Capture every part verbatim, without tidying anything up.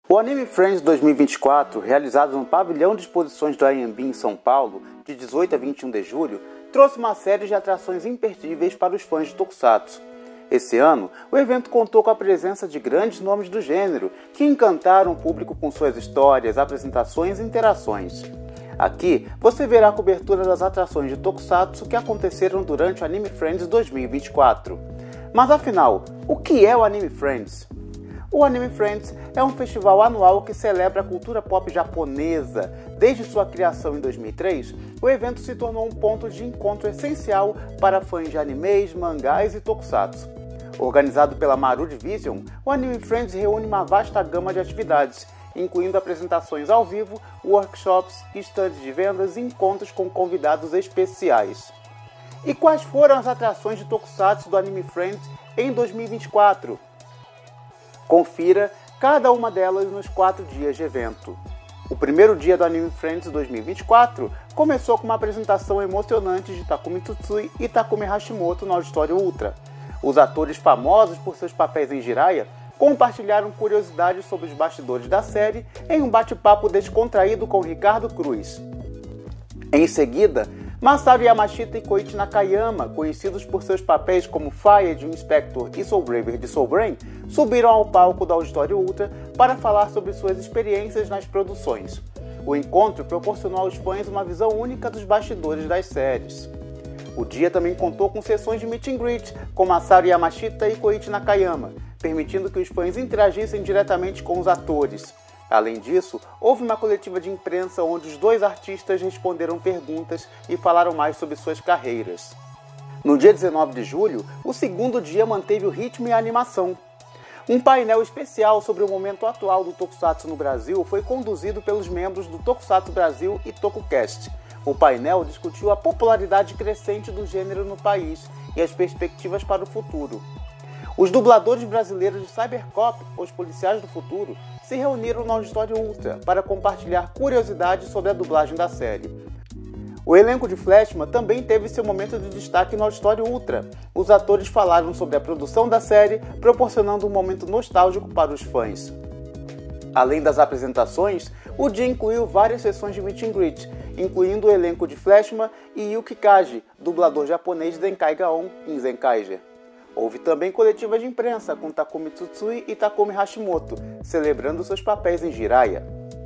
O Anime Friends dois mil e vinte e quatro, realizado no pavilhão de exposições do A M B em São Paulo, de dezoito a vinte e um de julho, trouxe uma série de atrações imperdíveis para os fãs de Tokusatsu. Esse ano, o evento contou com a presença de grandes nomes do gênero, que encantaram o público com suas histórias, apresentações e interações. Aqui, você verá a cobertura das atrações de Tokusatsu que aconteceram durante o Anime Friends dois mil e vinte e quatro. Mas afinal, o que é o Anime Friends? O Anime Friends é um festival anual que celebra a cultura pop japonesa. Desde sua criação em dois mil e três, o evento se tornou um ponto de encontro essencial para fãs de animes, mangás e tokusatsu. Organizado pela Maru Division, o Anime Friends reúne uma vasta gama de atividades, incluindo apresentações ao vivo, workshops, estandes de vendas e encontros com convidados especiais. E quais foram as atrações de tokusatsu do Anime Friends em dois mil e vinte e quatro? Confira cada uma delas nos quatro dias de evento. O primeiro dia do Anime Friends dois mil e vinte e quatro começou com uma apresentação emocionante de Takumi Tsutsui e Takumi Hashimoto no Auditório Ultra. Os atores famosos por seus papéis em Jiraiya compartilharam curiosidades sobre os bastidores da série em um bate-papo descontraído com Ricardo Cruz. Em seguida, Masaru Yamashita e Koichi Nakayama, conhecidos por seus papéis como Fire de Inspector e Soul Braver de Soul Brain, subiram ao palco do Auditório Ultra para falar sobre suas experiências nas produções. O encontro proporcionou aos fãs uma visão única dos bastidores das séries. O dia também contou com sessões de meet and greet com Masaru Yamashita e Koichi Nakayama, permitindo que os fãs interagissem diretamente com os atores. Além disso, houve uma coletiva de imprensa onde os dois artistas responderam perguntas e falaram mais sobre suas carreiras. No dia dezenove de julho, o segundo dia manteve o ritmo e a animação. Um painel especial sobre o momento atual do Tokusatsu no Brasil foi conduzido pelos membros do Tokusatsu Brasil e TokuCast. O painel discutiu a popularidade crescente do gênero no país e as perspectivas para o futuro. Os dubladores brasileiros de Cybercop, Os Policiais do Futuro, se reuniram no Auditório Ultra para compartilhar curiosidades sobre a dublagem da série. O elenco de Flashman também teve seu momento de destaque no Auditório Ultra. Os atores falaram sobre a produção da série, proporcionando um momento nostálgico para os fãs. Além das apresentações, o dia incluiu várias sessões de meet and greet, incluindo o elenco de Flashman e Yuki Kaji, dublador japonês de Zenkai Gaon em Zenkaiger. Houve também coletivas de imprensa com Takumi Tsutsui e Takumi Hashimoto, celebrando seus papéis em Jiraiya.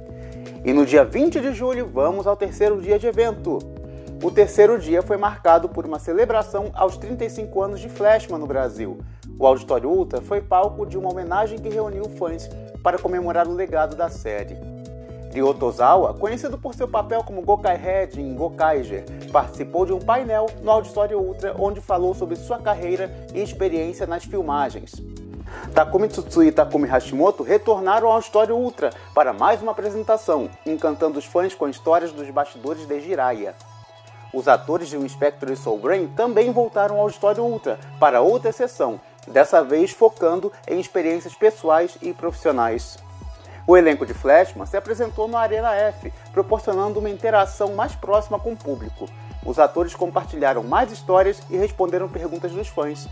E no dia vinte de julho, vamos ao terceiro dia de evento. O terceiro dia foi marcado por uma celebração aos trinta e cinco anos de Flashman no Brasil. O Auditório Ultra foi palco de uma homenagem que reuniu fãs para comemorar o legado da série. Ryo Tozawa, conhecido por seu papel como Gokai Head em Gokaiger, participou de um painel no Auditório Ultra onde falou sobre sua carreira e experiência nas filmagens. Takumi Tsutsui e Takumi Hashimoto retornaram ao Auditório Ultra para mais uma apresentação, encantando os fãs com histórias dos bastidores de Jiraiya. Os atores de Inspector e Soul Brain também voltaram ao Auditório Ultra para outra sessão, dessa vez focando em experiências pessoais e profissionais. O elenco de Flashman se apresentou no Arena F, proporcionando uma interação mais próxima com o público. Os atores compartilharam mais histórias e responderam perguntas dos fãs.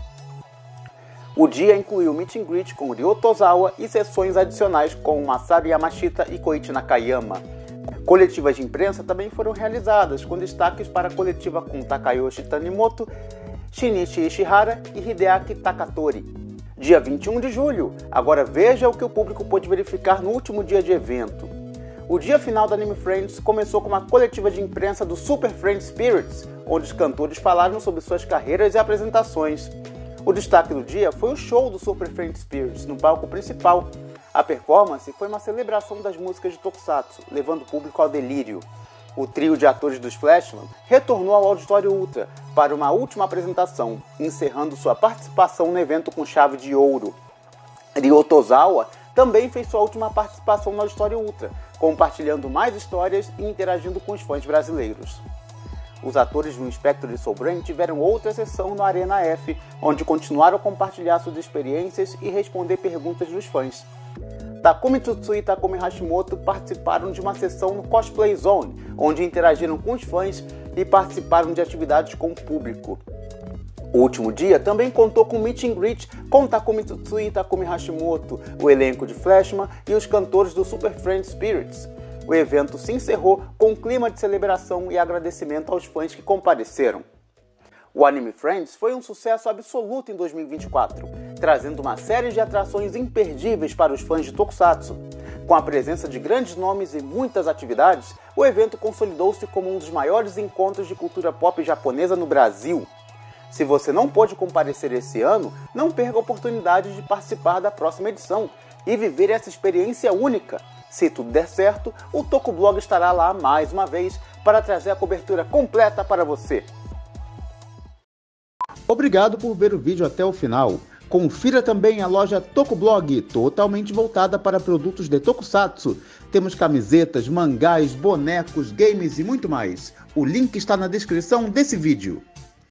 O dia incluiu meet and greet com Ryo Tozawa e sessões adicionais com Masaru Yamashita e Koichi Nakayama. Coletivas de imprensa também foram realizadas, com destaques para a coletiva com Takayoshi Tanimoto, Shinichi Ishihara e Hideaki Takatori. Dia vinte e um de julho, agora veja o que o público pôde verificar no último dia de evento. O dia final do Anime Friends começou com uma coletiva de imprensa do Super Friends Spirits, onde os cantores falaram sobre suas carreiras e apresentações. O destaque do dia foi o show do Super Friends Spirits no palco principal. A performance foi uma celebração das músicas de Tokusatsu, levando o público ao delírio. O trio de atores dos Flashman retornou ao Auditório Ultra para uma última apresentação, encerrando sua participação no evento com chave de ouro. Ryo Tozawa também fez sua última participação no Auditório Ultra, compartilhando mais histórias e interagindo com os fãs brasileiros. Os atores do Inspector e Soul Brain tiveram outra sessão no Arena F, onde continuaram a compartilhar suas experiências e responder perguntas dos fãs. Takumi Tsutsui e Takumi Hashimoto participaram de uma sessão no Cosplay Zone, onde interagiram com os fãs e participaram de atividades com o público. O último dia também contou com meet and greet com Takumi Tsutsui e Takumi Hashimoto, o elenco de Flashman e os cantores do Super Friends Spirits. O evento se encerrou com um clima de celebração e agradecimento aos fãs que compareceram. O Anime Friends foi um sucesso absoluto em dois mil e vinte e quatro, trazendo uma série de atrações imperdíveis para os fãs de Tokusatsu. Com a presença de grandes nomes e muitas atividades, o evento consolidou-se como um dos maiores encontros de cultura pop japonesa no Brasil. Se você não pôde comparecer esse ano, não perca a oportunidade de participar da próxima edição e viver essa experiência única. Se tudo der certo, o Tokublog estará lá mais uma vez para trazer a cobertura completa para você. Obrigado por ver o vídeo até o final. Confira também a loja Tokublog, totalmente voltada para produtos de Tokusatsu. Temos camisetas, mangás, bonecos, games e muito mais. O link está na descrição desse vídeo.